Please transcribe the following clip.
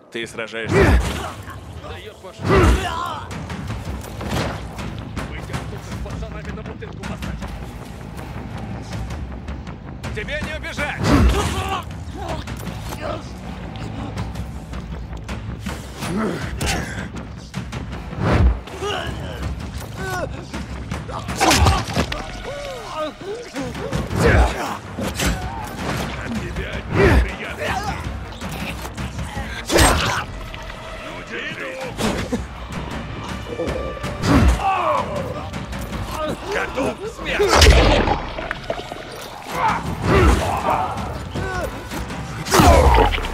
Ты сражаешься. Дает вашу. Вытянуться с пацанами на бутылку поставь. Тебе не убежать! От тебя одни приятности. Ну, держи. Готов к смерти!